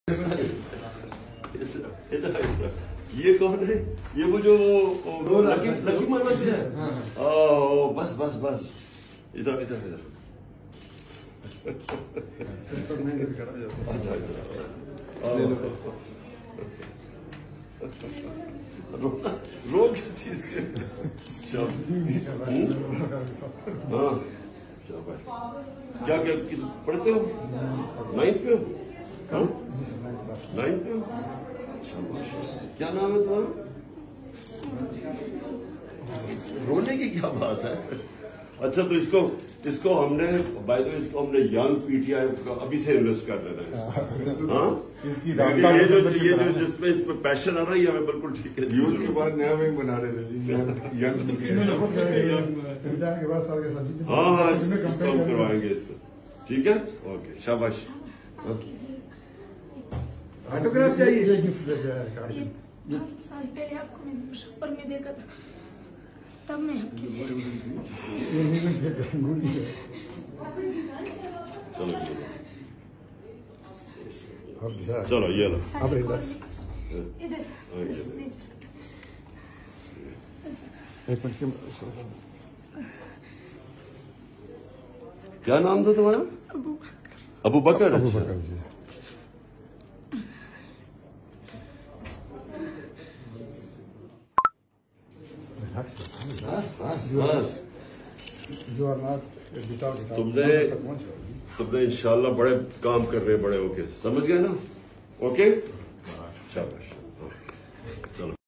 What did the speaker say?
ये कौन है? ये वो जो लकी माना है। बस बस बस, इधर इधर इधर। रो किस चीज के? हाँ शाबाश। क्या क्या पढ़ते हो? 9th में हो? हाँ 9th में हो? क्या नाम है तुम्हारा? रोने की क्या बात है? अच्छा तो इसको हमने बाय द वे इसको हमने यंग पीटीआई का अभी से इन्वेस्ट कर देना है। हाँ ये जो जिसमें इसमें पैशन आ रहा है हमें बिल्कुल ठीक है। यूथ के बाद नया विंग बना रहे थे जी, यंग हाँ हाँ इसको हम करवाएंगे इसको। ठीक है ओके शाबाश। ऑटोग्राफ चाहिए। ये गिफ्ट दे गया है कार्ड। 5 साल पहले आपको मैंने मुशक्कर में देखा था, तब मैं आपके लिए चलो ये लो। इधर एक मिनट क्या नाम था तुम्हारा? अबू बकर। अच्छा बस तुमने इंशाल्लाह बड़े काम कर रहे हैं, बड़े होके, समझ गए ना? ओके शाबाश।